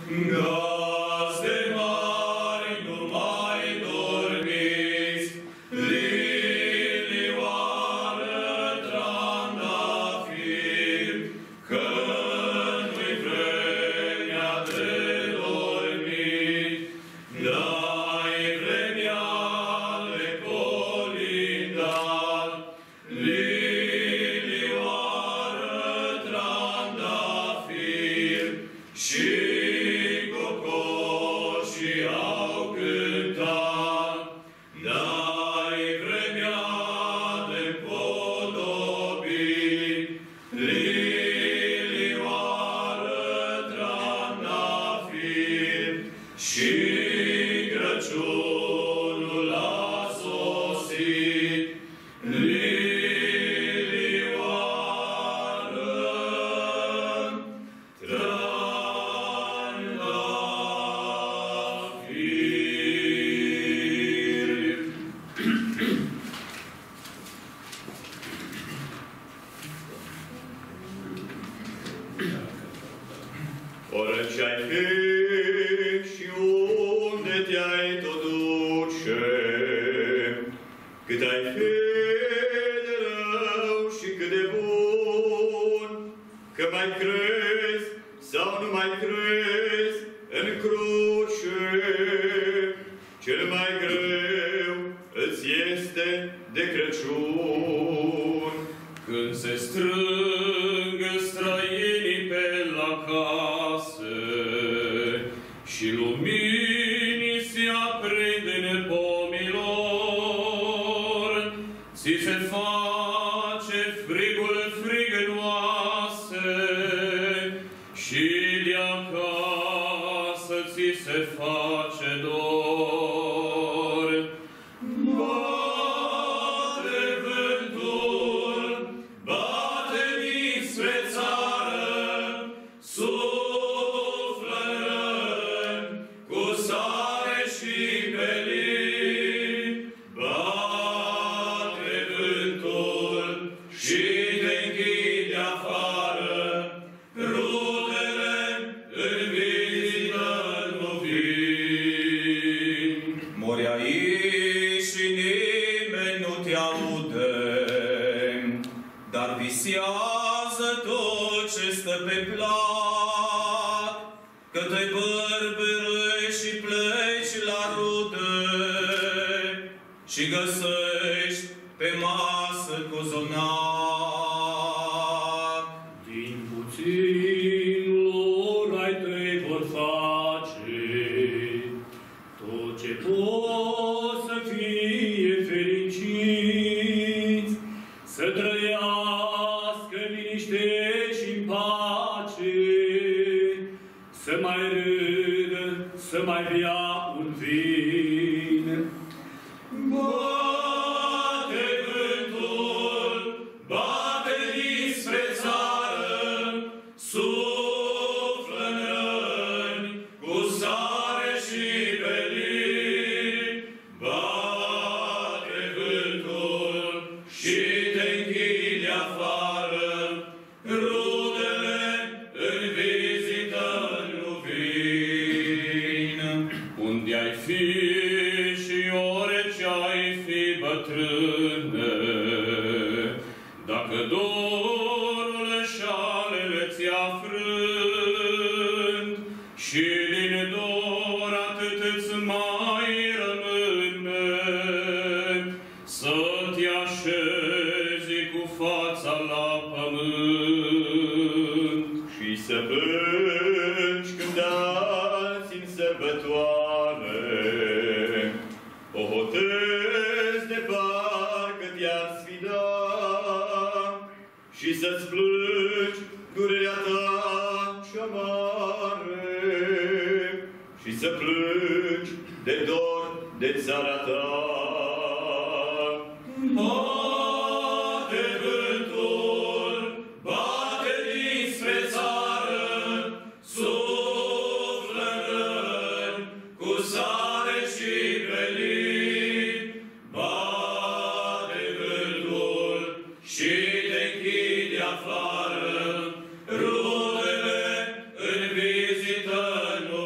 Rudele în vizită nu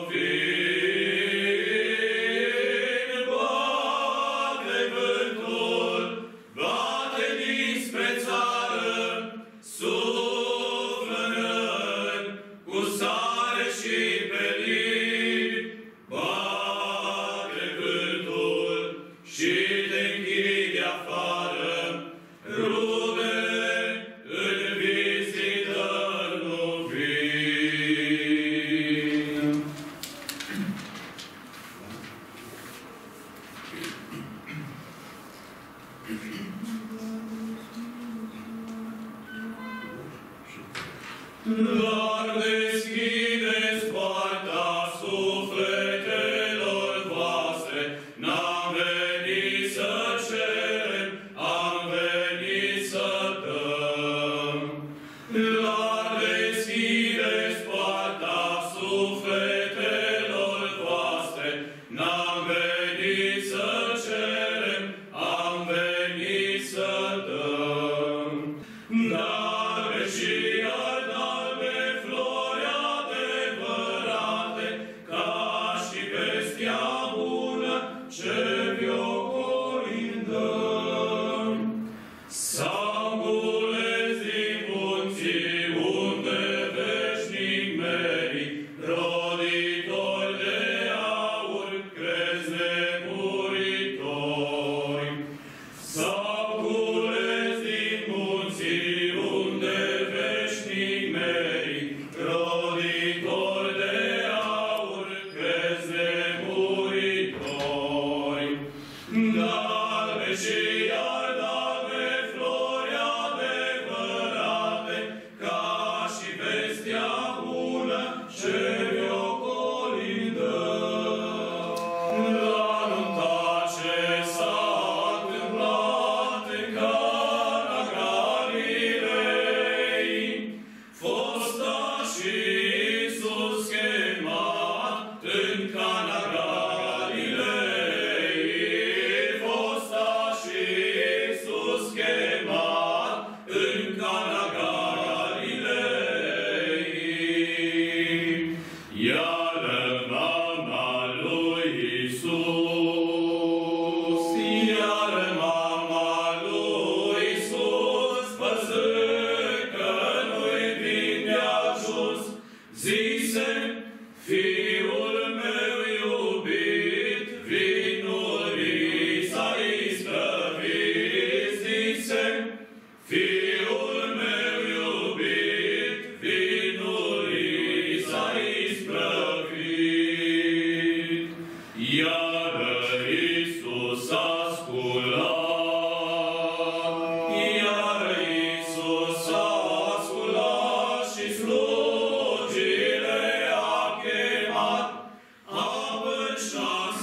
sare și pelin, bate vântul și te închide de afară, rude în vizită nu vin. Dar deschideți poarta sufletelor voastre, n-am venit să cerem, am venit să dăm. Dar deschideți poarta sufletelor voastre, n-am venit să cerem, am venit să dăm. Dar și albe flori adevărate, ca și vestea bună ce vi-o colindăm. S-au cules din munții unde veșnic merit, roditori de aur, crezi nemuritori. S-au cules din munții unde veșnic merit, roditori de aur, crezi nemuritori. Dalbe și albe flori adevărate, ca și vestea bună ce vi-o colindăm. La nunta ce s-a întâmplat în Cana Galilei, fosta și Iisus chemat în Cana Galilei, fosta și Iisus chemat în Cana Galilei. Iară mama lui Iisus, iară mama lui Iisus, văzând că nu-i bine ajuns, zise: Fiul meu iubit, vinul s-a isprăvit, zise: Fiul meu iubit, vinul s-a isprăvit. Iară Iisus a sculat, iară Iisus a sculat și slujile a chemat, apă-n șase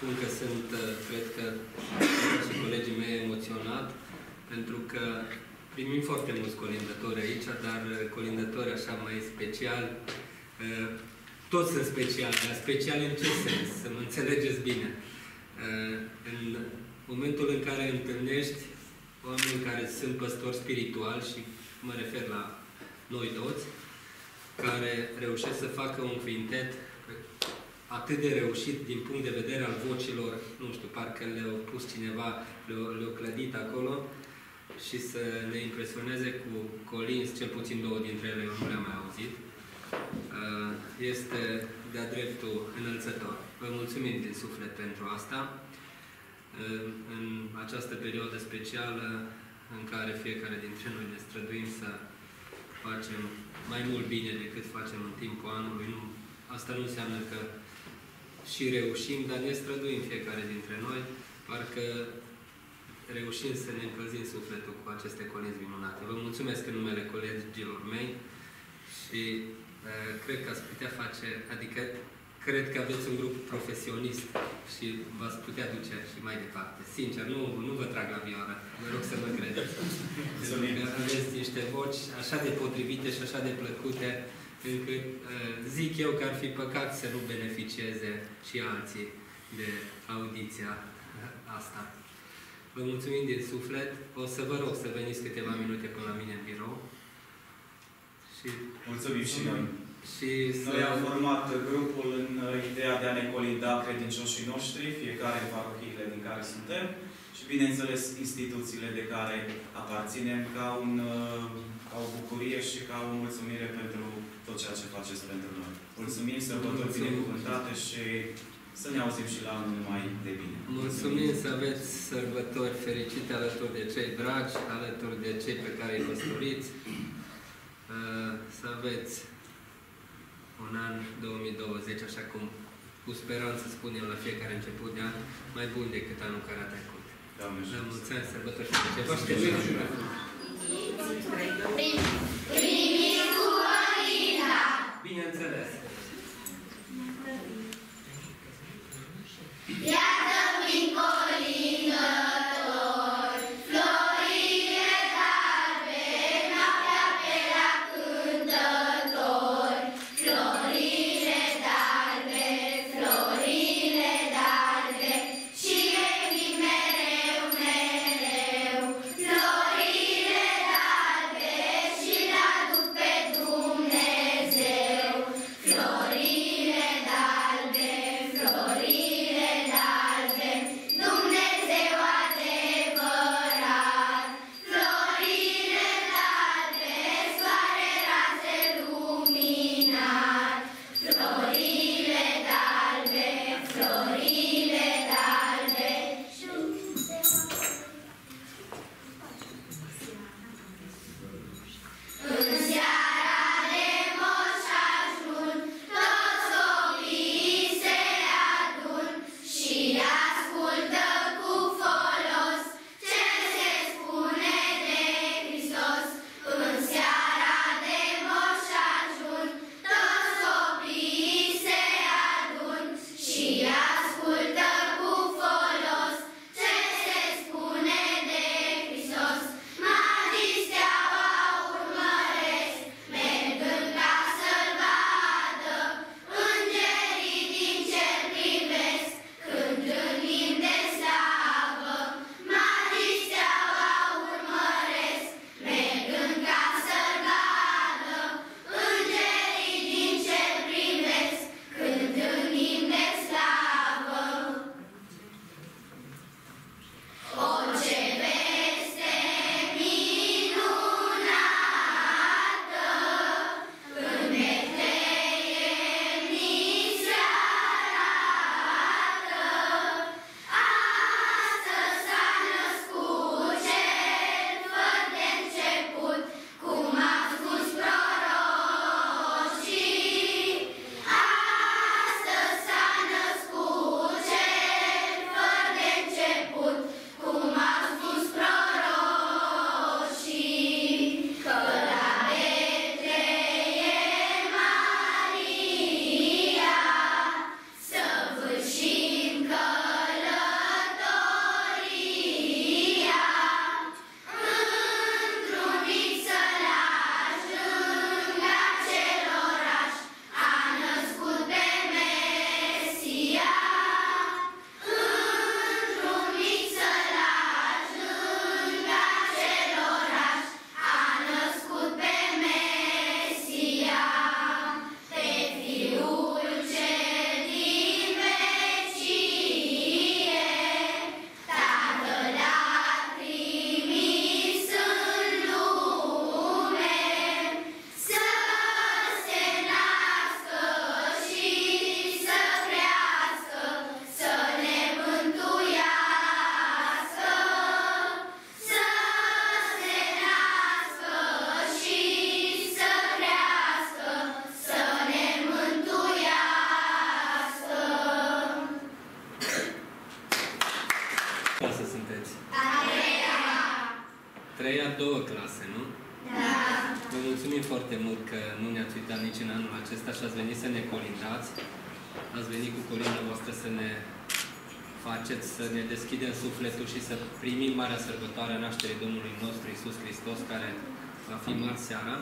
spun că sunt, cred că, și colegii mei emoționat, pentru că primim foarte mulți colindători aici, dar colindători așa mai special, toți sunt speciali, dar special în ce sens? Să mă înțelegeți bine. În momentul în care întâlnești oameni care sunt păstori spirituali, și mă refer la noi toți, care reușesc să facă un quintet atât de reușit din punct de vedere al vocilor, nu știu, parcă le-a pus cineva, le-a clădit acolo, și să ne impresioneze cu colinzi, cel puțin două dintre ele eu nu le-am mai auzit, este de-a dreptul înălțător. Vă mulțumim din suflet pentru asta. În această perioadă specială în care fiecare dintre noi ne străduim să facem mai mult bine decât facem în timpul anului. Nu, asta nu înseamnă că și reușim, dar ne străduim fiecare dintre noi, parcă reușim să ne încălzim sufletul cu aceste colinzi minunate. Vă mulțumesc în numele colegilor mei și cred că ați putea face, adică cred că aveți un grup profesionist și v-ați putea duce și mai departe. Sincer, nu vă trag la vioară, vă rog să mă credeți. Pentru că aveți niște voci așa de potrivite și așa de plăcute, încât zic eu că ar fi păcat să nu beneficieze și alții de audiția asta. Vă mulțumim din suflet. O să vă rog să veniți câteva minute până la mine în birou. Și mulțumim și noi. Noi am format grupul în ideea de a ne colinda credincioșii noștri, fiecare în parohiile din care suntem și, bineînțeles, instituțiile de care aparținem, ca o bucurie și ca o mulțumire pentru tot ceea ce faceți pentru noi. Mulțumim, sărbători binecuvântate și să ne auzim și la anul numai de bine. Mulțumim să aveți sărbători fericite alături de cei dragi, alături de cei pe care îi păstoriți. Să aveți un an 2020, așa cum cu speranță spunem la fiecare început de an, mai bun decât anul care a trecut. Doamne, mulțumesc, sărbători fericite. Primiți cu Colinda! Bineînțeles! Iată vin colindători, florile galbe, noaptea pe la cântători. Florile galbe, și ești mereu, mereu. Florile galbe și l-aduc pe Dumnezeu. Florile galbe, florile galbe. faceți? A treia. Treia, 2 clase, nu? Da. Vă mulțumim foarte mult că nu ne-ați uitat nici în anul acesta și ați venit să ne colindați. Ați venit cu colinda voastră să ne faceți, să ne deschidem sufletul și să primim marea sărbătoare a nașterii Domnului nostru Iisus Hristos, care va fi marți seara.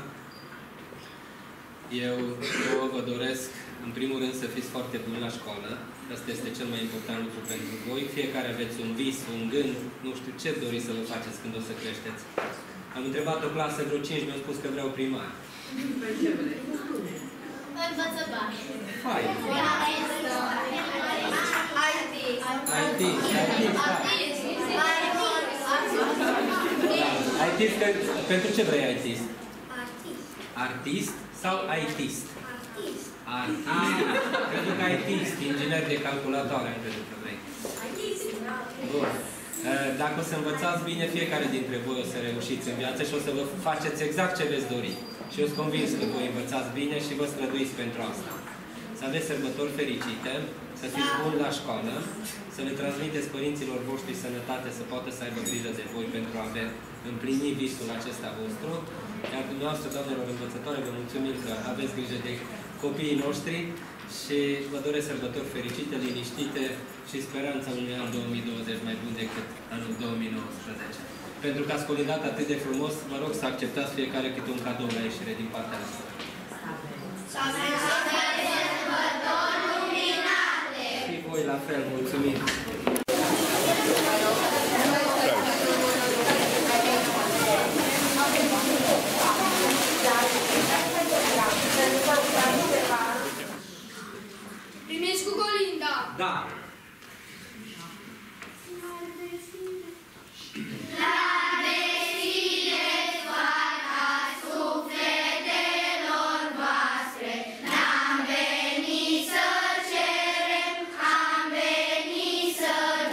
Eu vă doresc, în primul rând, să fiți foarte buni la școală. Asta este cel mai important lucru pentru voi. Fiecare aveți un vis, un gând, nu știu ce doriți să vă faceți când o să creșteți. Am întrebat o clasă, vreo 5 mi-au spus că vreau primar. Învățător. Hai! IT, pentru ce vrei IT? Artist sau ITist? Artist. Cred că ITist, inginer de calculatoare, cred că vrei. Bun. Dacă o să învățați bine, fiecare dintre voi o să reușiți în viață și o să vă faceți exact ce veți dori. Și eu sunt convins că voi învățați bine și vă străduiți pentru asta. Să aveți sărbători fericite, să fiți buni la școală, să le transmiteți părinților voștri sănătate, să poată să aibă grijă de voi pentru a împlini visul acesta vostru. Iar dumneavoastră, doamnelor învățătoare, vă mulțumim că aveți grijă de copiii noștri și vă doresc sărbători fericite, liniștite și speranța unui an 2020 mai bun decât anul 2019. Pentru că ați colindat atât de frumos, vă rog să acceptați fiecare câte un cadou la ieșire din partea noastră. Și voi la fel, mulțumim! Primiți cu colinda. Da! Am venit să cerem, am venit să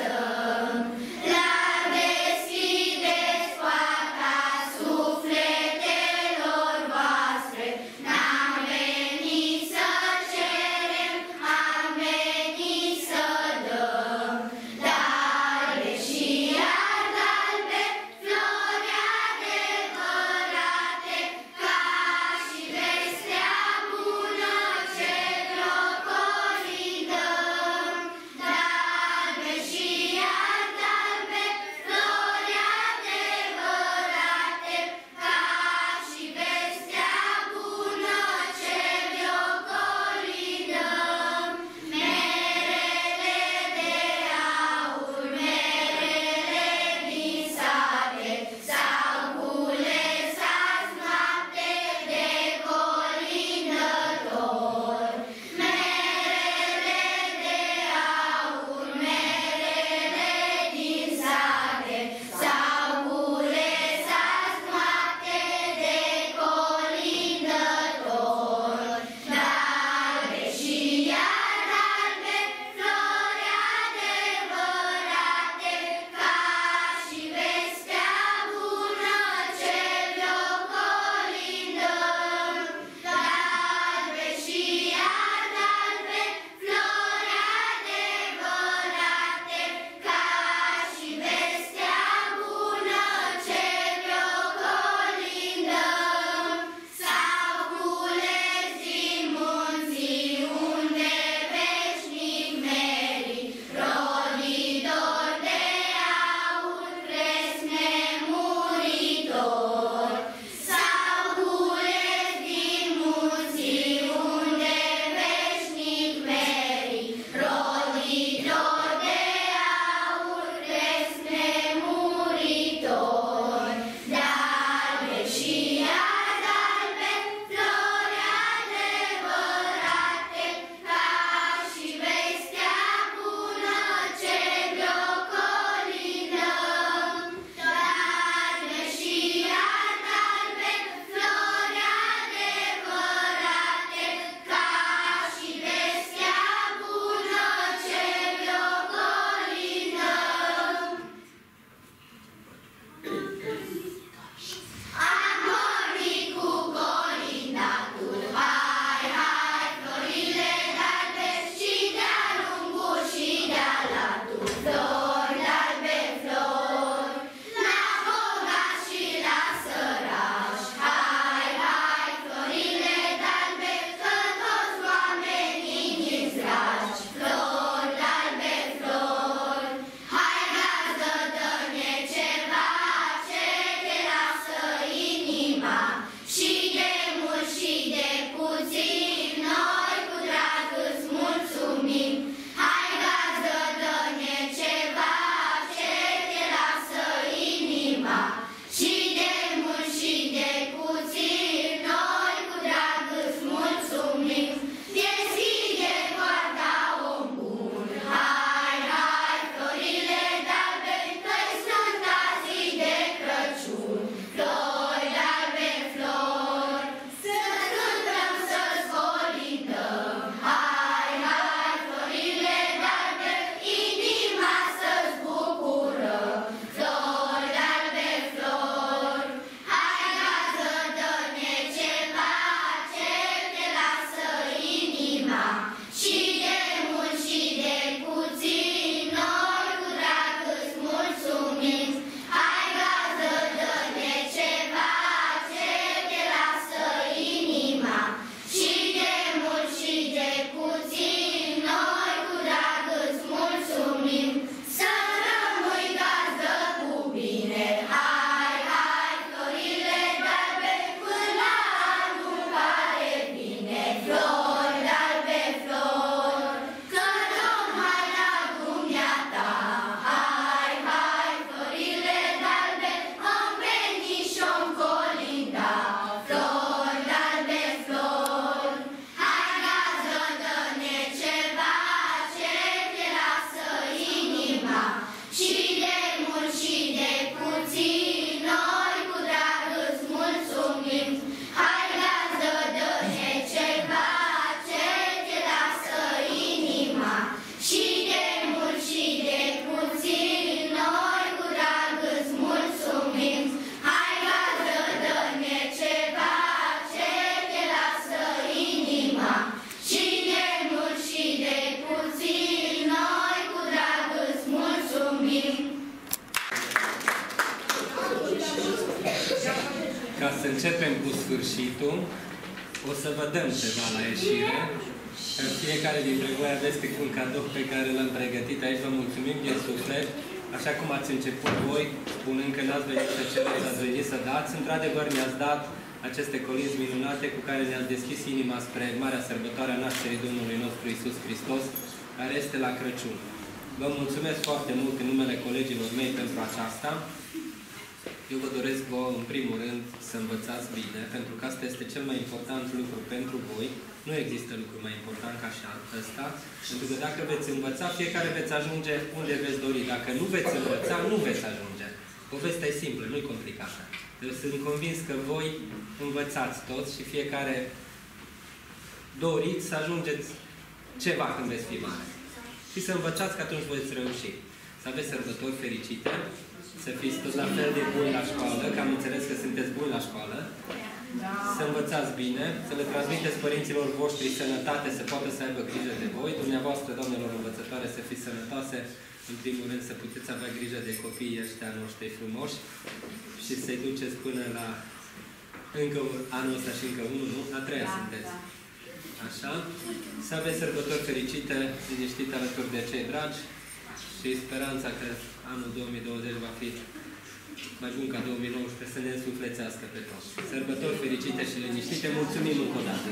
începem cu sfârșitul. O să vă dăm ceva la ieșire. Fiecare dintre voi aveți un cadou pe care l-am pregătit aici. Vă mulțumim din suflet. Așa cum ați început voi, spunând că n-ați venit să cereți, ați venit să dați. Într-adevăr, ne-ați dat aceste colinzi minunate cu care ne-ați deschis inima spre marea sărbătoare a nașterii Domnului nostru Iisus Hristos, care este la Crăciun. Vă mulțumesc foarte mult în numele colegilor mei pentru aceasta. Eu vă doresc vouă, în primul rând, să învățați bine, pentru că asta este cel mai important lucru pentru voi. Nu există lucru mai important ca și ăsta, pentru că dacă veți învăța, fiecare veți ajunge unde veți dori. Dacă nu veți învăța, nu veți ajunge. Povestea e simplă, nu e complicată. Eu sunt convins că voi învățați toți și fiecare doriți să ajungeți ceva când veți fi mare. Și să învățați că atunci veți reuși. Să aveți sărbători fericite, să fiți tot la fel de buni la școală, că am înțeles că sunteți buni la școală, să învățați bine, să le transmiteți părinților voștri sănătate, să poată să aibă grijă de voi, dumneavoastră, doamnelor învățătoare, să fiți sănătoase, în primul rând să puteți avea grijă de copiii ăștia noștri frumoși și să-i duceți până la încă anul ăsta și încă unul, nu? La 3 sunteți. Așa? Să aveți sărbători fericite, liniștite alături de cei dragi și speranța că anul 2020 va fi mai bun ca 2019, să ne însuflețească pe toți. Sărbători fericite și liniștite. Mulțumim încă o dată!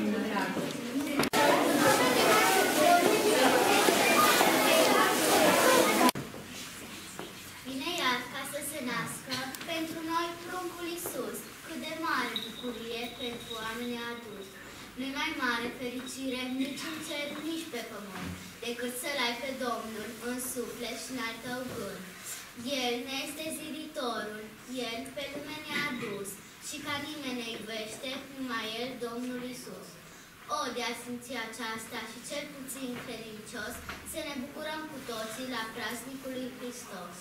Vine iar ca să se nască pentru noi pruncul Iisus. Cât de mare bucurie pentru oamenii adus. Nu-i mai mare fericire nici în cer, nici pe pământ, decât să-L ai pe Domnul în suflet și în al tău gând. El ne este ziditorul, El pe lume ne-a adus și ca nimeni ne iubește, numai El, Domnul Iisus. O, de a simți aceasta și cel puțin credincios, să ne bucurăm cu toții la praznicul lui Hristos.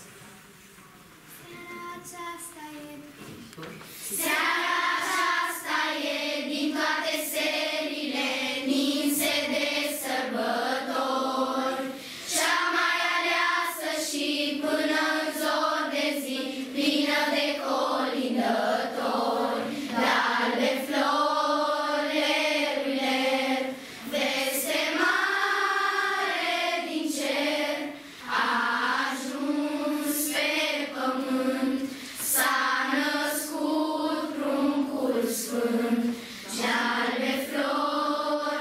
Seara aceasta e din toate serile ninse de sărbători, cea mai aleasă și până în zor de zi, plină de colindători, de albe flori, leruiler, veste mare din cer, a ajuns pe pământ, s-a născut pruncul sfânt, ce albe flori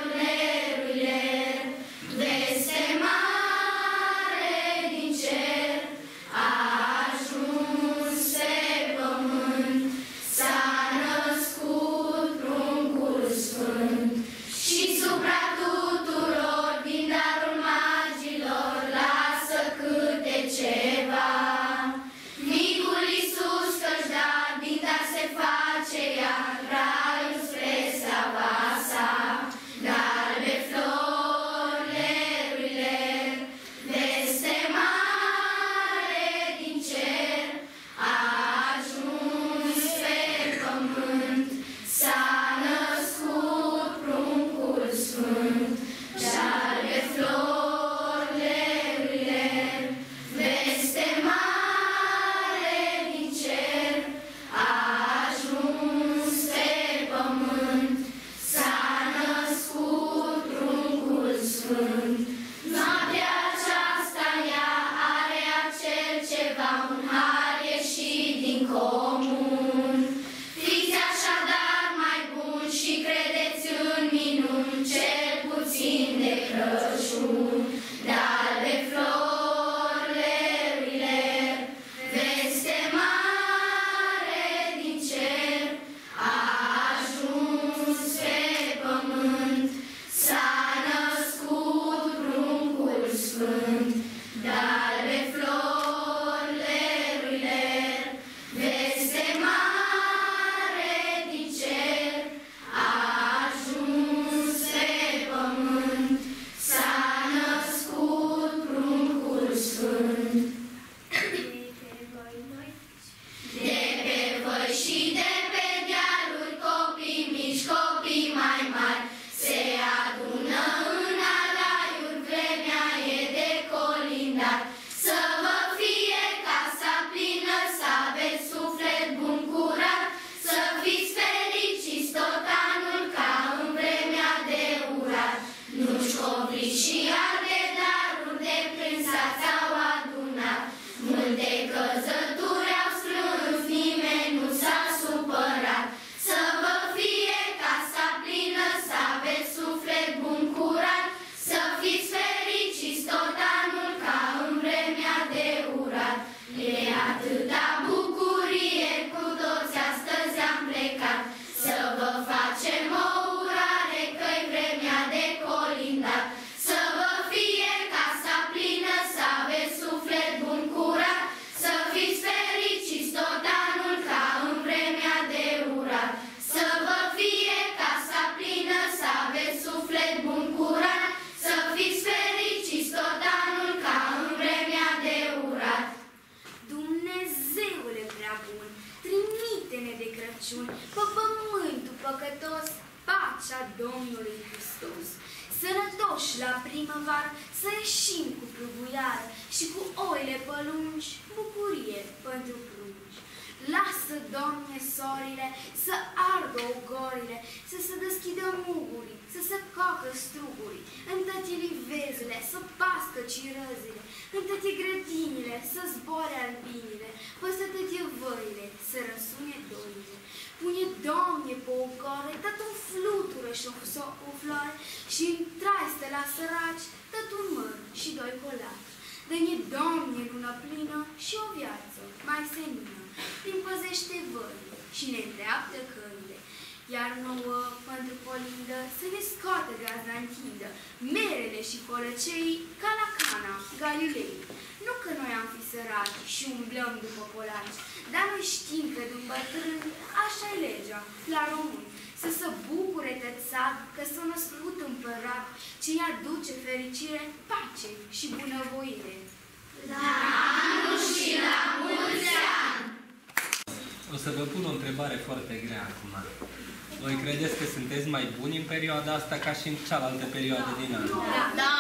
Crăciun, pe pământul păcătos, pacea Domnului Hristos. Sănătoși la primăvară, să ieșim cu pluguiară și cu oile pălungi, bucurie pentru prunci. Lasă, Doamne, sorile, să ardă ogorile, să se deschidă mugurii, să se coacă strugurii, în-tăti livezile, să pască cirăzile, în-tăti grădinile, să zboare albinile, păsă tăti văile, să răsune doile. Pune, Doamne, pe ogoare, tot un flutură și o floare și în traiste la săraci, tot un măr și doi colaci. Dă-ne, Doamne, lună plină și o viață mai senină, din păzește vările și ne îndreaptă căile. Iar nouă, pentru colindă, să ne scoată gazda întindă, merele și colăceii, ca la Cana, Galilei. Nu că noi am fi săraci și umblăm după colaci, dar noi știm că din bătrâni, așa-i legea, la români, să se bucure tățat că s-a născut împărat, ce-i aduce fericire, pace și bunăvoire. La anul și la mulți ani! O să vă pun o întrebare foarte grea acum. Voi credeți că sunteți mai buni în perioada asta ca și în cealaltă perioadă din an? Da!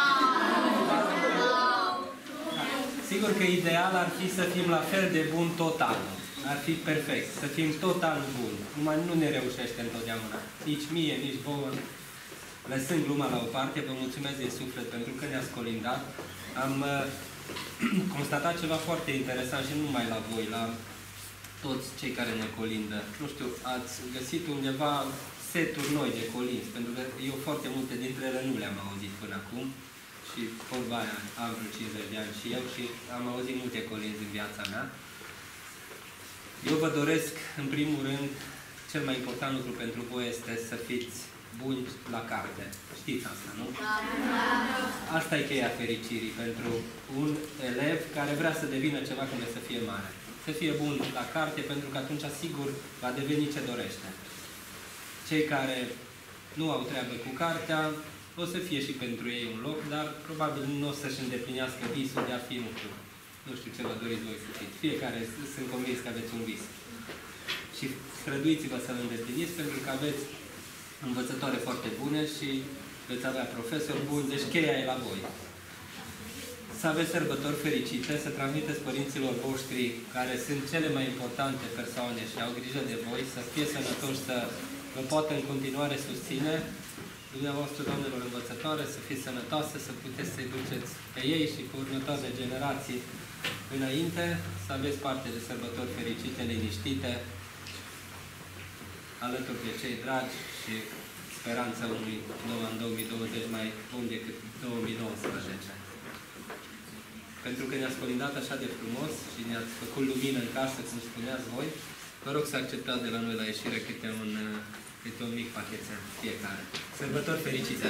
Sigur că ideal ar fi să fim la fel de buni tot anul. Ar fi perfect, să fim tot anul buni. Numai nu ne reușește întotdeauna. Nici mie, nici vouă. Lăsând gluma la o parte, vă mulțumesc din suflet pentru că ne-ați colindat. Am constatat ceva foarte interesant și nu numai la voi, la toți cei care ne colindă. Nu știu, ați găsit undeva seturi noi de colinzi, pentru că eu foarte multe dintre ele nu le-am auzit până acum. Și vorba aia, am vreo 50 de ani și eu și am auzit multe colinzi în viața mea. Eu vă doresc, în primul rând, cel mai important lucru pentru voi este să fiți buni la carte. Știți asta, nu? Asta e cheia fericirii pentru un elev care vrea să devină ceva când să fie mare. Să fie bun la carte, pentru că atunci, sigur, va deveni ce dorește. Cei care nu au treabă cu cartea, o să fie și pentru ei un loc, dar probabil nu o să-și îndeplinească visul de a fi, nu știu ce vă doriți voi să fiți. Fiecare sunt convins că aveți un vis. Și străduiți-vă să-l îndepliniți, pentru că aveți învățătoare foarte bune și veți avea profesori buni, deci cheia e la voi. Să aveți sărbători fericite, să transmiteți părinților voștri, care sunt cele mai importante persoane și au grijă de voi, să fie sănătoși, să vă poată în continuare susține. Dumneavoastră, doamnelor învățătoare, să fiți sănătoase, să puteți să-i duceți pe ei și cu următoarele generații înainte, să aveți parte de sărbători fericite, liniștite, alături de cei dragi și speranța unui nou an 2020 mai bun decât 2019. Pentru că ne-ați colindat așa de frumos și ne-ați făcut lumină în casă, cum spuneați voi, vă rog să acceptați de la noi la ieșire câte un mic pachetel fiecare. Sărbători fericite!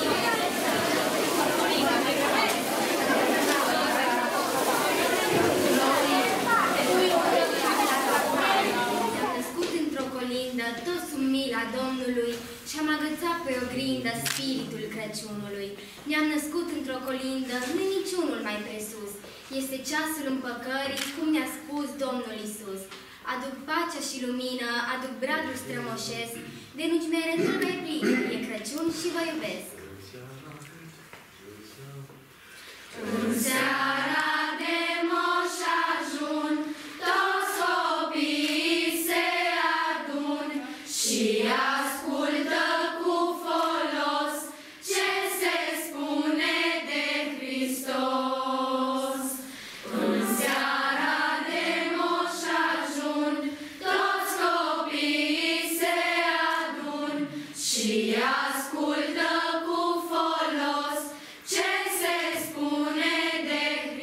Născut într-o colindă, toți sunt mila Domnului și-am agățat pe oglindă spiritul Crăciunului. Ne-am născut într-o colindă, nu niciunul mai presus. Este ceasul împăcării, cum ne-a spus Domnul Iisus. Aduc pacea și lumină, aduc bradul strămoșesc, de nuci mereu mai plin, e Crăciun și vă iubesc. În seara de Moș Ajun, toți copiii se adun și ascultă cu folos ce se spune de Hristos. În seara de Moș Ajun, toți copiii se adun și ascultă cu folos ce se spune de Hristos.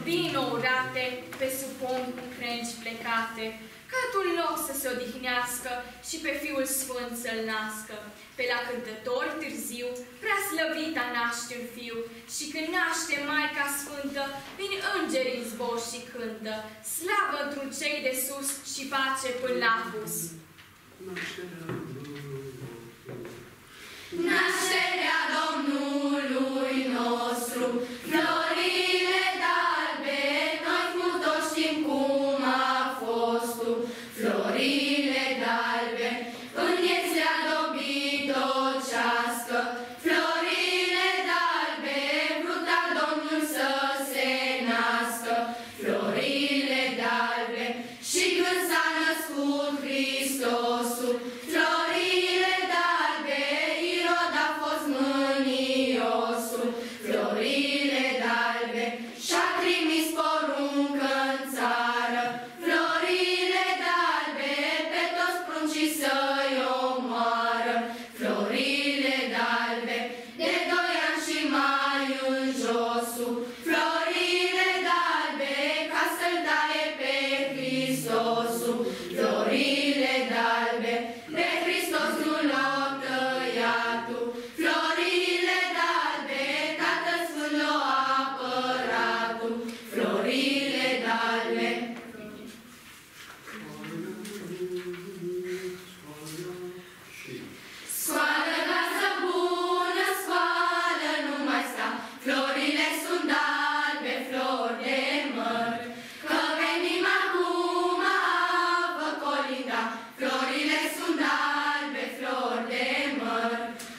din urate, pe sub pom cu crengi plecate, ca tu-l loc să se odihnească și pe Fiul Sfânt să-l nască. Pe la cântător târziu, prea slăvita naște un fiu, și când naște Maica Sfântă, vin îngerii în zbor și cântă, slavă într cei de sus și pace până la apus. Nașterea Domnului nostru, florile d'albe, noi cu toți știm cum a fost tu. Florile d'albe, în iețea dobitocească, florile d'albe, vrut al Domnul să se nască. Florile d'albe, și când s-a născut Hristosul, florile d'albe, Irod a fost mâniosul. Florile d'albe, și-a trimis poruncă în țară, florile d'albe, pe toți pruncii să-i omoară. Florile d'albe, de 2 ani și mai în josul, florile d'albe, ca să-l taie pe Hristosul. Florile d'albe, pe Hristos nu l-o tăiat tu. Florile d'albe, Tatăl Sfânt l-o apărat tu. Florile d'albe, scoală casă bună, scoală, nu mai sta. Florile sunt albe, flori de măr, că venim acum a vă colinda. Florile sunt albe, flori de măr,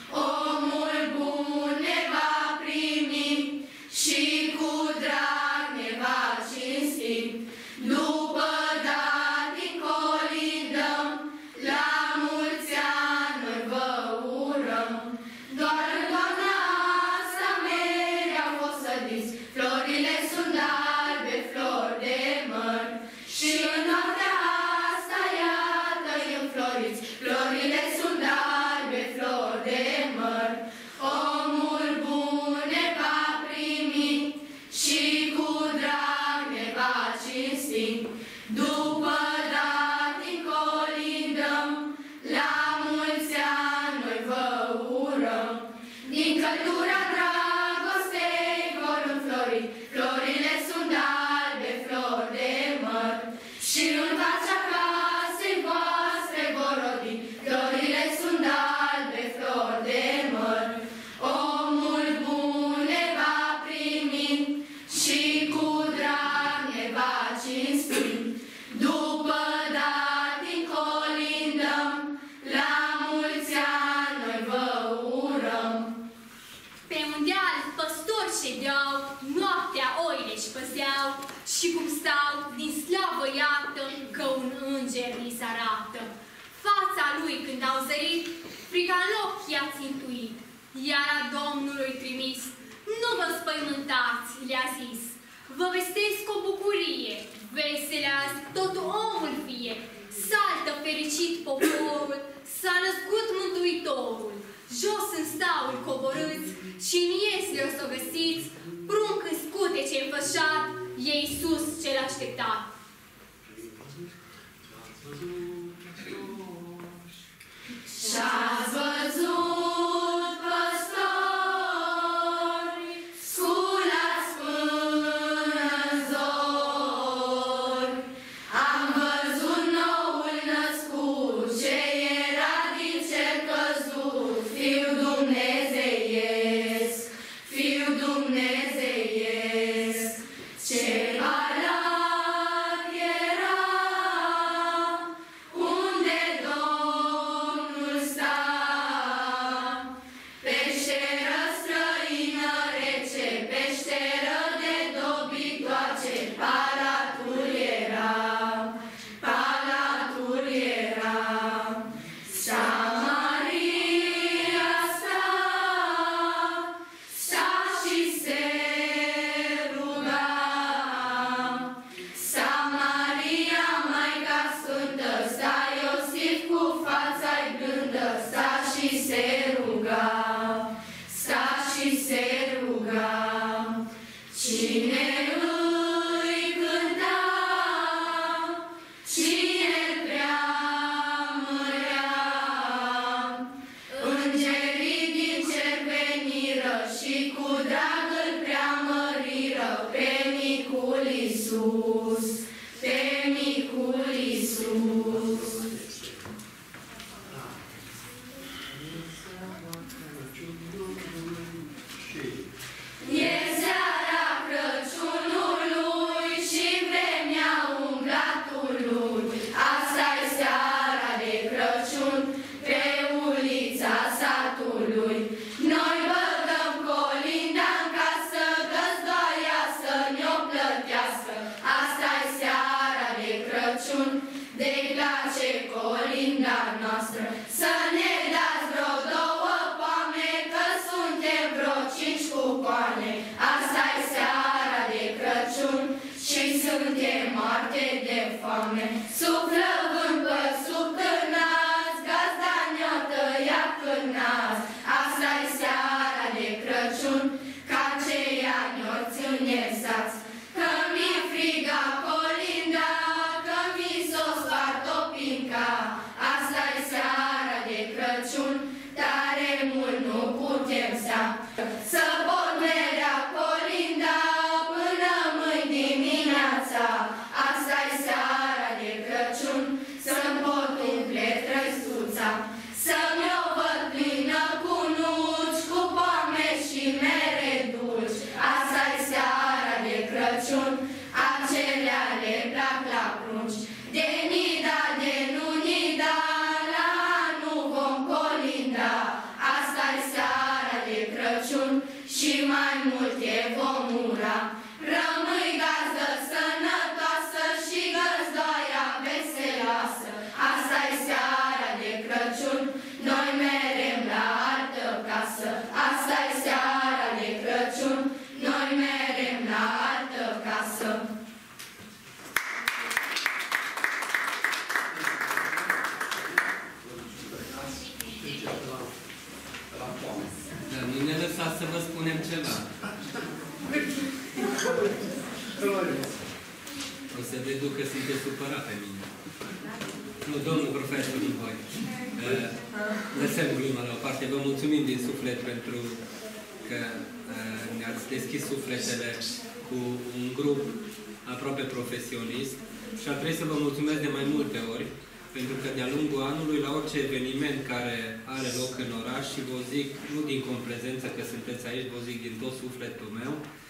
omul bun ne va primi și cu drag ne va cinsti. După datin colindăm, la mulți ani noi vă urăm. Doar în toamna asta mereu o să dis, florile sunt albe, flori de măr, și în noaptea asta iată-i înfloriți. Florile sunt albe, flori de măr, omul bun ne va primi și cu drag ne va cinsti. După datin colindăm, la mulți ani noi vă urăm. Din căldura dragostei vor înflori, florile sunt albe, flori de măr, și în fața casei voastre vor rodi. Florile sunt albe, flori de măr, omul bun ne va primi și cu drag ne va cinsti. După datin colindăm, la mulți ani noi vă urăm. Pe un deal păstori ședeau, noaptea oile-și păzeau, și cum stau, din slavă iată că un înger li se arată. Fața lui când au zărit, frica în ochi i-a țintuit, iar a Domnului trimis, nu vă spăimântați, le-a zis, vă vestesc o bucurie, vesele azi tot omul fie, saltă fericit poporul, s-a născut Mântuitorul. Jos în staul coborâți și în iesle o să o găsiți, prunc în scutece înfășat, e Iisus cel așteptat. Și-ați văzut, păstori, sculați până în zori. Am văzut noul născut, ce era din cer căzut, Fiul dumnezeiesc, Fiul dumnezeiesc. Ce balat era, unde Domnul sta, Crăciun, de-i place colinda noastră. Să ne dați vreo 2 poame, că suntem vreo 5 cucoane. Asta-i seara de Crăciun și suntem moarte de foame. Suflă vânt pe sub cârnați, gazda ne-o tăiat cârnați. Asta-i seara de Crăciun, ca aceea ne-o ține sați. Că mi-e friga colinda, că mi s-o spart o pinca. Asta-i seara de Crăciun, tare mult nu putem sta. Să pornerea colinda până mâini dimineața. Asta-i seara de Crăciun, să-mi pot umple trăsuța. Să-mi o văd plină cu nuci, cu poame și mere dulci. Asta-i seara de Crăciun, acelea le plac la prunci. De nida, de nu nida, la anul vom colinda. Asta-i seara de Crăciun și mai multe vom ura. Rămâi gazdă sănătoasă și găzdoaia veseloasă. Asta-i seara de Crăciun, noi merem la altă casă. Asta-i seara de Crăciun, noi merem la altă casă. Dar nu ne lăsați să vă spunem ceva. O să vedeți că sunteți supărat pe mine. Nu, domnul profesor, nu voi. Lăsăm gluma la o parte. Vă mulțumim din suflet pentru că ne-ați deschis sufletele cu un grup aproape profesionist și ar trebui să vă mulțumesc de mai multe ori, pentru că de-a lungul anului, la orice eveniment care are loc în oraș, și vă zic, nu din comprezență că sunteți aici, vă zic din tot sufletul meu,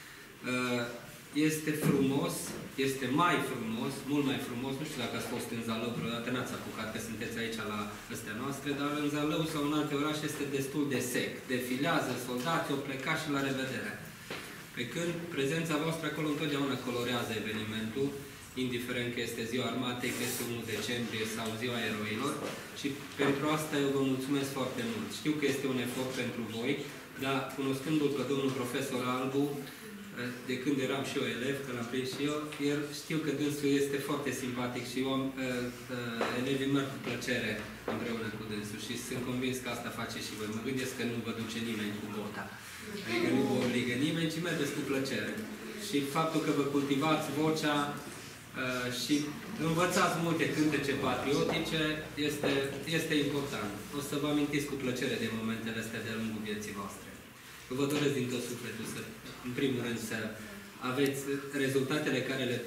este frumos, este mai frumos, mult mai frumos, nu știu dacă ați fost în Zalău vreodată, n-ați apucat că sunteți aici la astea noastre, dar în Zalău sau în alte orașe este destul de sec. Defilează soldații, o pleca și la revedere. Pe când prezența voastră acolo întotdeauna colorează evenimentul, indiferent că este ziua armatei, că este 1 decembrie sau ziua eroilor, și pentru asta eu vă mulțumesc foarte mult. Știu că este un efort pentru voi, dar cunoscându-l pe domnul profesor Albu, de când eram și eu elev, că l-am prins și eu, el știu că dânsul este foarte simpatic și eu elevii merg cu plăcere împreună cu dânsul și sunt convins că asta face și voi. Mă gândesc că nu vă duce nimeni cu bota. Adică nu vă obligă nimeni, ci mergeți cu plăcere. Și faptul că vă cultivați vocea și învățați multe cântece patriotice este important. O să vă amintiți cu plăcere de momentele astea de-a lungul vieții voastre. Vă doresc din tot sufletul să, în primul rând, să aveți rezultatele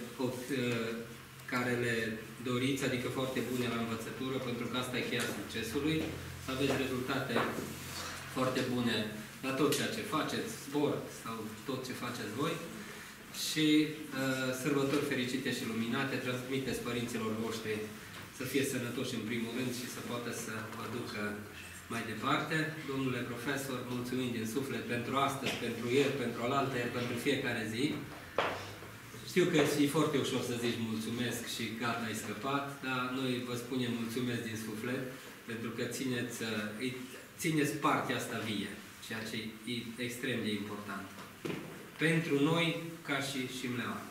care le doriți, adică foarte bune la învățătură, pentru că asta e cheia succesului, să aveți rezultate foarte bune la tot ceea ce faceți, sport sau tot ce faceți voi, și sărbători fericite și luminate, transmiteți părinților voștri să fie sănătoși în primul rând și să poată să vă ducă mai departe. Domnule profesor, mulțumim din suflet pentru astăzi, pentru ieri, pentru alaltăieri, pentru fiecare zi. Știu că e foarte ușor să zici mulțumesc și gata, ai scăpat, dar noi vă spunem mulțumesc din suflet, pentru că țineți partea asta vie, ceea ce e extrem de important. Pentru noi, ca și Șimlean.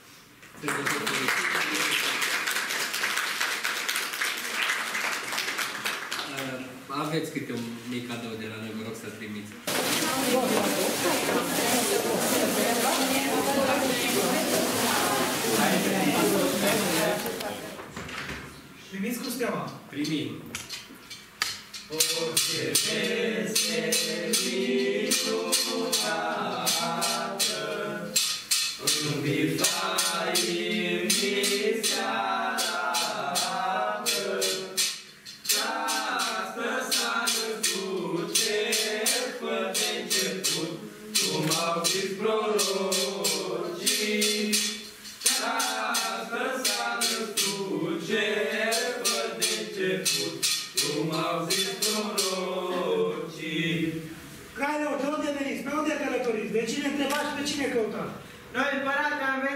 Aveți câte un mic cadou de la noi, vă rog să-l primiți. Primiți cu steaua. Primim. Orice veselie minunată, în Biftaie mi se arată, că astăzi s-a născut jertfă de început, cum au zis prorocii. Că astăzi s-a născut jertfă de început, cum au zis prorocii. Care-o, de unde veniți? Pe unde călătoriți? De cine întrebați și pe cine căutați? Noi, împărate, am venit. Domnul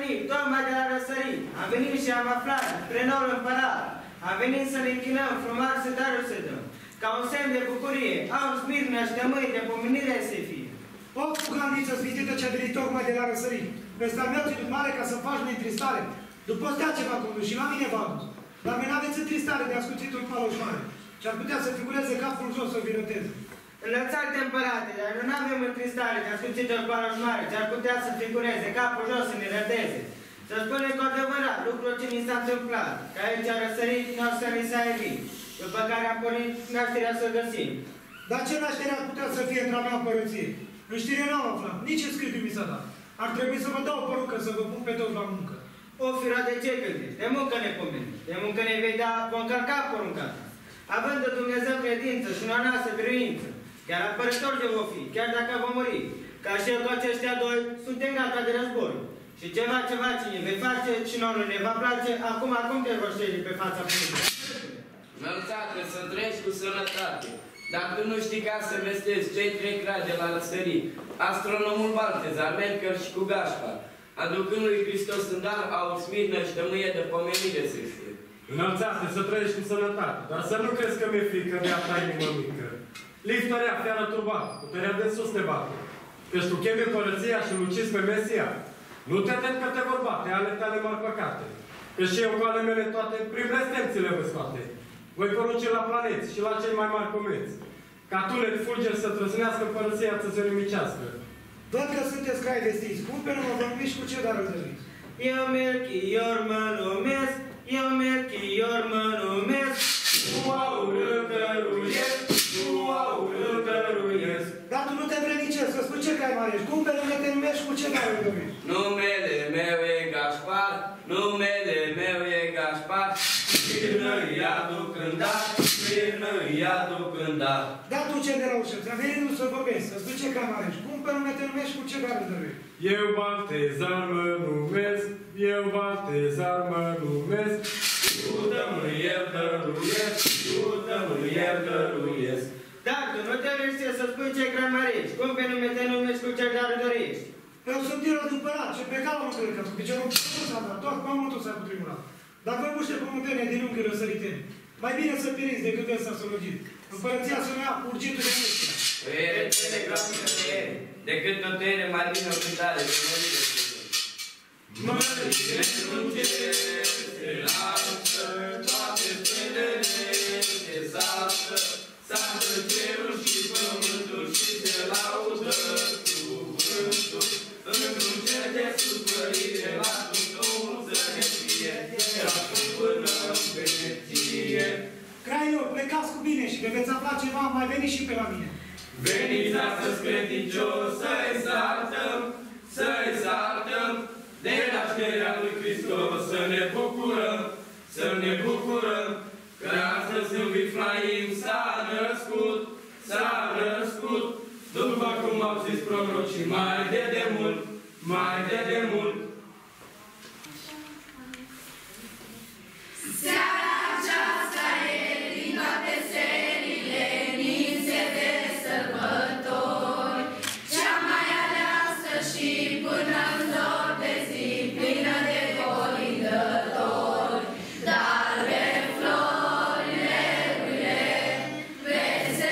tocmai de la răsărit. Am venit și am aflat spre noul împărat. Am venit să ne închinăm, frumos să darul să dăm. Ca un semn de bucurie, au smirnă și de mâini de pomenire să fie. O, cu grandiță sfințită ce-a venit tocmai de la răsărit. Ăsta mi-a ținut mare ca să faci neîntristare. După stea ce va condus și la mine v-a dus. Dar mine aveți întristare de ascuțitul paloș mare. Și ar putea să figureze capul jos să vinăteze. Înălțate împărate, dar nu avem întristare de ascuțitul paloș mare, ce ar putea să figureze capul jos să ne răteze. Să spunem cu adevărat lucrul ce ni s-a întâmplat, că aici a răsărit, nu o să ni s-a evit, după care am pornit nașterea să găsim. Dar ce naștere ar putea să fie într-a mea împărăție? În știre n-am aflat, nici în scriptul mi s-a dat. Ar trebui să vă dau o porucă, să vă pun pe toți la muncă. O, fira, de ce gândești? De muncă ne pomeni. De muncă ne vei da, vom călca porunca ta. Având de Dumnezeu credință și una noastră biruință, chiar apărător de vom fi, chiar dacă vom muri, ca și eu cu aceștia doi, suntem gata de război. Și ceva cine vei face și nouă ne va place, acum te roștești pe fața pământului. Înălțate, să trăiești cu sănătate. Dacă nu știi ca să vestezi cei 3 grade la răsărit, astronomul Baltezar, Merkel și cu Gașpar, aducând lui Hristos în dar, au smirnă și tămâie de pomenire să fie. Înălțate, să trăiești cu sănătate, dar să nu crezi că mi-e frică de a ta inimă mică. Liftărea, fiară turbată, puterea de sus te bate. Căci tu chemi împărăția și luciți pe Mesia. Nu te tem că te vor bate, ale tale mari păcate. Că și eu cu ale mele toate, prin blestemțile vă scoate. Voi porunci la planeți și la cei mai mari comeți. Ca tunet fulgeri să trăsnească împărăția să-ți o nimicească. Văd că sunteți crai vestiți. Cum pe nu mă vorbiți cu ce dar îl dăviți? Eu Melchior mă numesc, eu Melchior mă numesc, cu aur îl dăruiesc, cu aur îl dăruiesc. Dar tu nu te învrednicezi, să spui ce crai mare ești. Cum pe nume te numești, cu ce dar îl dăviți? Numele meu e Gașpar, numele meu e Gașpar, smirnă îi aduc în dar, smirnă îi aduc în dar. Dar tu ce de la ușă, ți-a venit nu să vorbești, să spui ce crai mare ești. Cum pe nume te numești, cu ce dar îl dăviți? Eu Baltezar mă numesc, eu Baltezar mă numesc, iută-mă el dăruiesc, iută-mă el dăruiesc. Dar tu nu te risci să spui ce gramarești, cum pe nume te numești cu ce dar dorești. Eu sunt tiră de împărat, ce pe calul mă călcă, cu piciorul s-a dat, tot pământul s-a cutremurat. Dacă vă muște pământene din unchi răsăriteni, mai bine să piriți decât ăsta să logit. Împărăția să-mi ia urgitul de mâștia. Tăiere, tăiere, groasă tăiere, decât o tăiere mai bine o cântare de mărire. Mărire în cer, se lasă, toate stelele se saltă, saltă cerul și pământul și se laudă cuvântul. Într-un cer de supărire, la Dumnezeu să ne fie, de acum până în veșnicie. Craio, plecați cu bine și de veți afla ceva, mai veniți și pe la mine. Veniți astăzi credincios să-i saltăm, de nașterea lui Hristos, să ne bucurăm, că astăzi în Viflaim s-a născut, după cum au zis prorocii mai de demult. Seara aceasta e din toate serile ninse de sărbători, cea mai aleasă și până în dor de zi, plină de colindători. Dar pe florile ruile, peste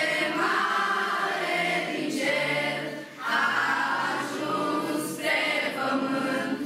mare din cer, a ajuns spre pământ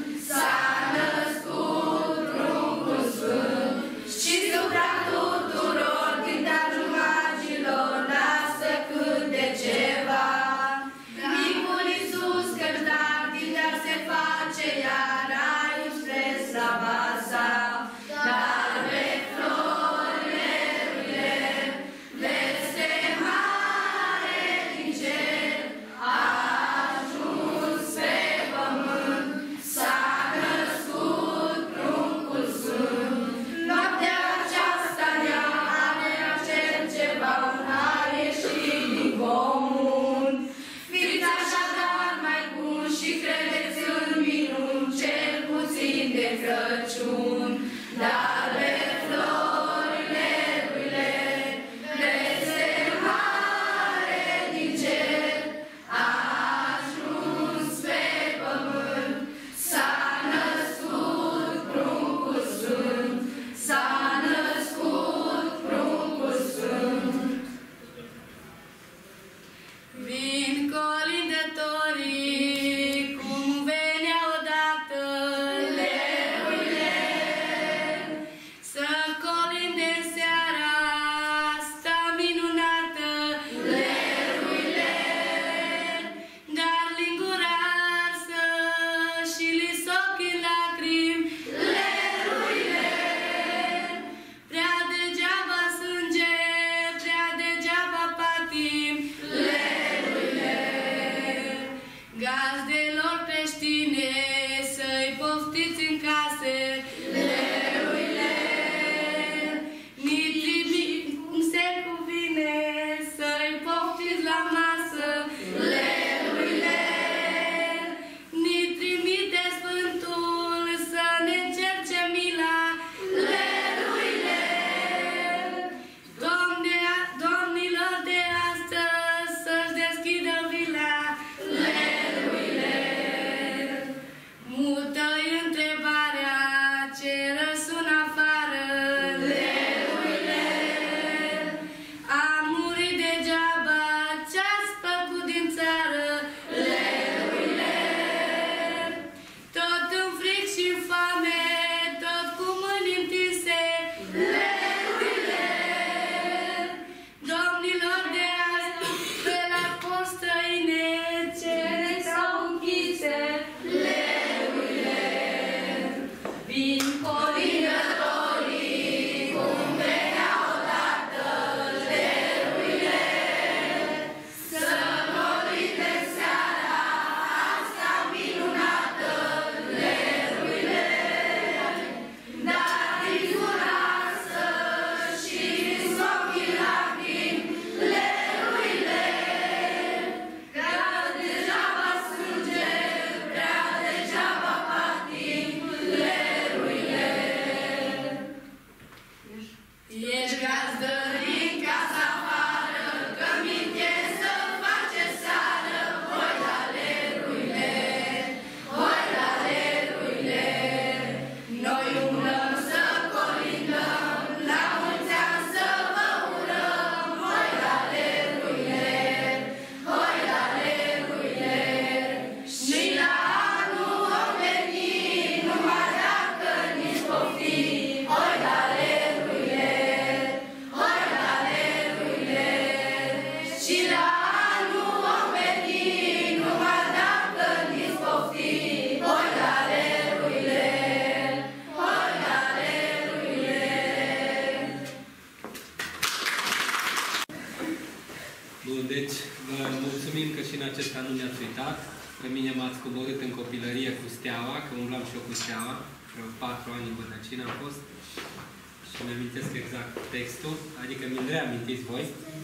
Deci, vă mulțumim că și în acest an nu ne-ați uitat. Pe mine m-ați coborât în copilărie cu steaua, că umblam și eu cu steaua. Vreo 4 ani în Bădăcina am fost. Și mi-amintesc exact textul, adică mi-l reamintiți voi.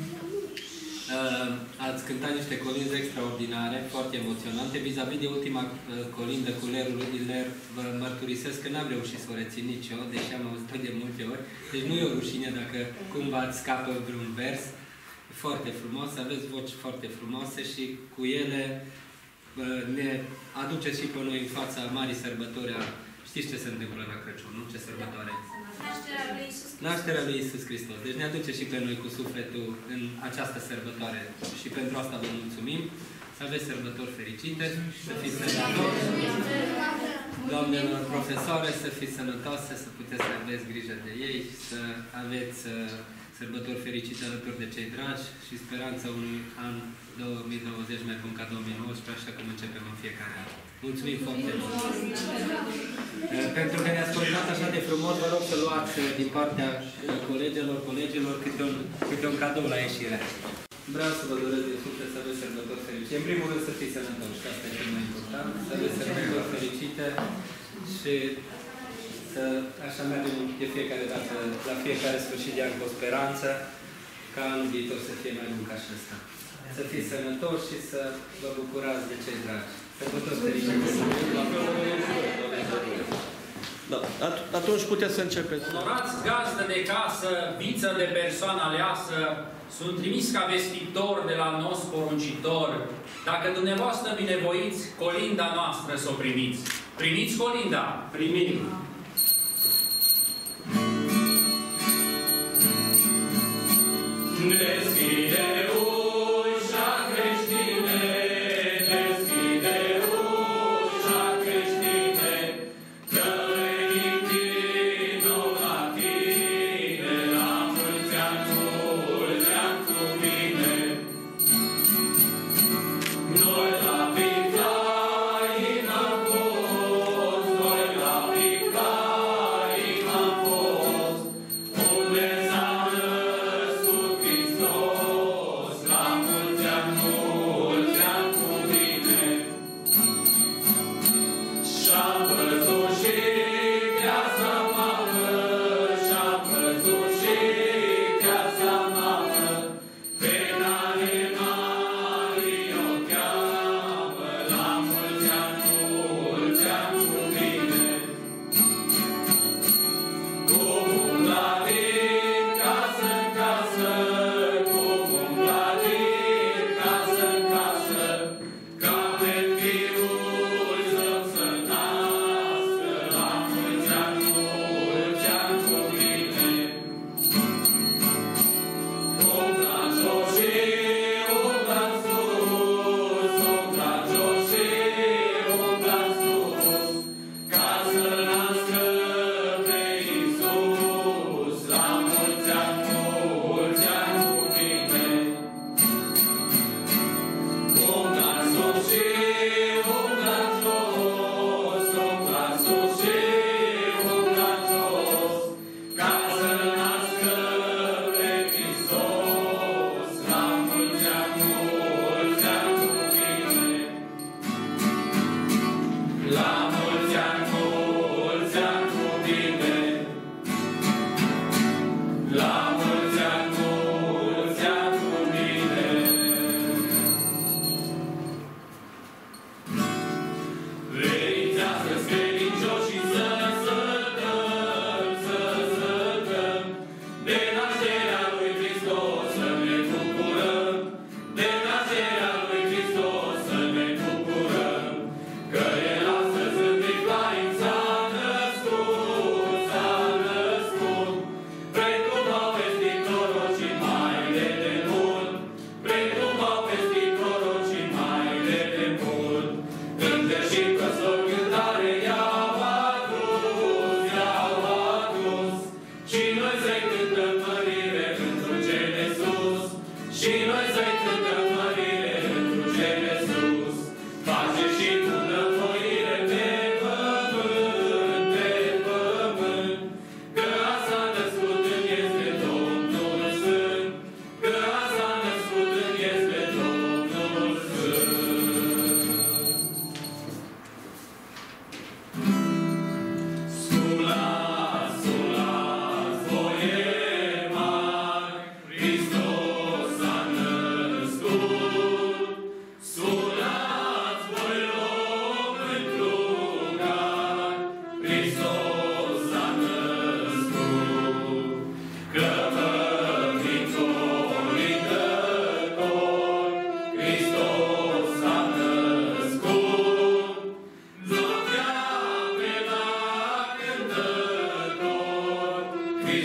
Ați cântat niște colinzi extraordinare, foarte emoționante. Vis-a-vis de ultima colindă cu lerul Iler, vă mărturisesc că n-am reușit să o rețin nici eu, deși am auzit de multe ori. Deci nu e o rușine dacă cumva îți scapă vreun vers. Foarte frumos, aveți voci foarte frumoase și cu ele ne aduceți și pe noi în fața marii sărbători. Știți ce se întâmplă la Crăciun, nu? Ce sărbătoare? Nașterea lui Iisus Hristos. Deci ne aduce și pe noi cu sufletul în această sărbătoare. Și pentru asta vă mulțumim. Să aveți sărbători fericite, să fiți sănătoși, doamnelor profesoare, să fiți sănătoase, să puteți să aveți grijă de ei, să aveți sărbători fericite alături de cei dragi și speranța unui an 2020 mai bun ca 2019, așa cum începem în fiecare an. Mulțumim foarte mult! Pentru că ne-ați coordonat așa de frumos, vă rog să luați din partea colegilor câte un cadou la ieșire. Vreau să vă doresc din suflet să aveți sărbători fericite. În primul rând să fiți sănătoși, că asta e cel mai important. Să aveți sărbători fericite și să așa mergem de fiecare dată, la fiecare sfârșit de an cu o speranță, ca anul viitor să fie mai bun ca și ăsta. Să fiți sănătoși și să vă bucurați de cei dragi. Sărbători fericite! Da, atunci puteți să începeți. Onorați gazdă de casă, viță de persoană aleasă, sunt trimis ca vestitor de la nos poruncitor. Dacă dumneavoastră binevoiți, colinda noastră să o primiți. Primiți colinda? Primim! Deschide ușa creștine, deschide ușa creștine, că venim din la tine, la mulți ani cu mine. Noi la Viclaim am fost, noi la Viclaim am fost, unde s-a născut Hristos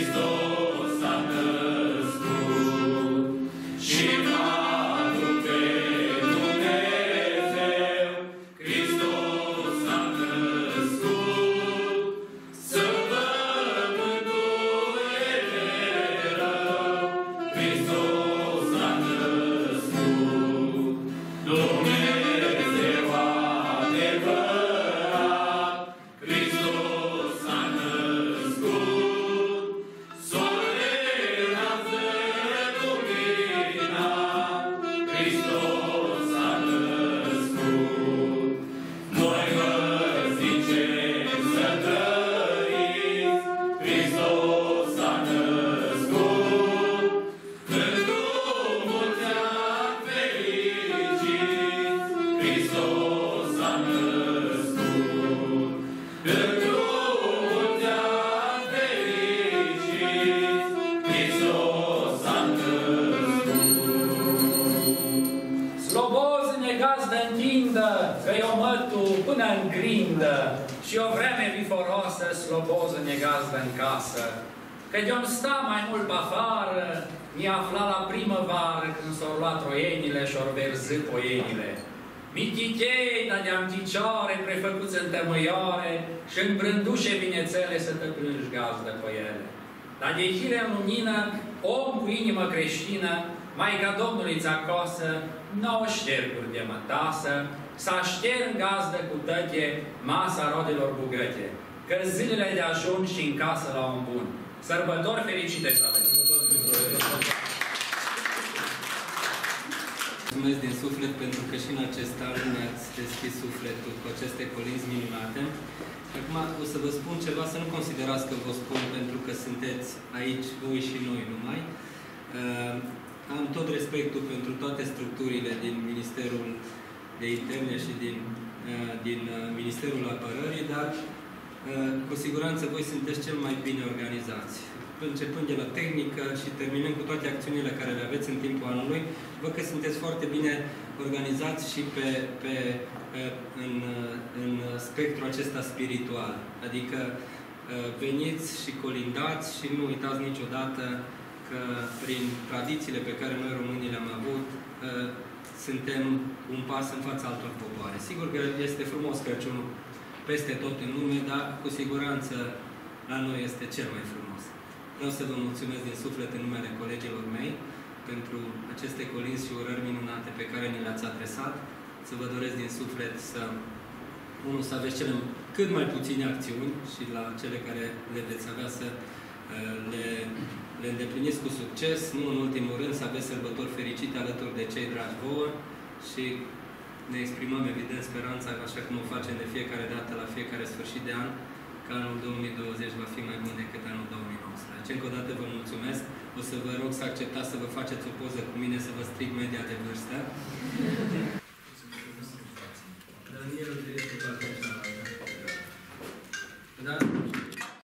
Și o vreme viforoasă, sloboză negazdă în casă, că de-om sta mai mult pe afară, mi-a aflat la primăvară când s-au luat troienile și-au verzit poienile. Mitichei, dar de-am ticioare, prefăcuți în tămâioare și în brândușe binețele să te plângi gazdă cu ele. Dar de hire în lumină, om cu inimă creștină, Maica Domnului ți-acosă, nouă șterguri de mătasă, să aștern gazdă cu tătie masa rodelor bugăte, că zilele de ajung și în casă la un bun. Sărbători fericite să aveți! Mulțumesc din suflet pentru că și în acest an mi-ați deschis sufletul cu aceste colinzi minunate. Acum o să vă spun ceva, să nu considerați că vă spun pentru că sunteți aici voi și noi numai. Am tot respectul pentru toate structurile din Ministerul de Interne și din Ministerul Apărării, dar cu siguranță voi sunteți cel mai bine organizați. Începând de la tehnică și terminând cu toate acțiunile care le aveți în timpul anului, văd că sunteți foarte bine organizați și în spectrul acesta spiritual. Adică veniți și colindați și nu uitați niciodată că prin tradițiile pe care noi românii le-am avut, suntem un pas în fața altor popoare. Sigur că este frumos Crăciunul peste tot în lume, dar cu siguranță la noi este cel mai frumos. Vreau să vă mulțumesc din suflet în numele colegilor mei pentru aceste colinzi și urări minunate pe care ne le-ați adresat. Să vă doresc din suflet să aveți cât mai puține acțiuni și la cele care le veți avea să le îndepliniți cu succes, nu în ultimul rând să aveți sărbători fericite alături de cei dragi vouă și ne exprimăm evident speranța, așa cum o facem de fiecare dată la fiecare sfârșit de an, că anul 2020 va fi mai bun decât anul 2019. Încă o dată vă mulțumesc. O să vă rog să acceptați să vă faceți o poză cu mine, să vă stric media de vârstă. Daniel,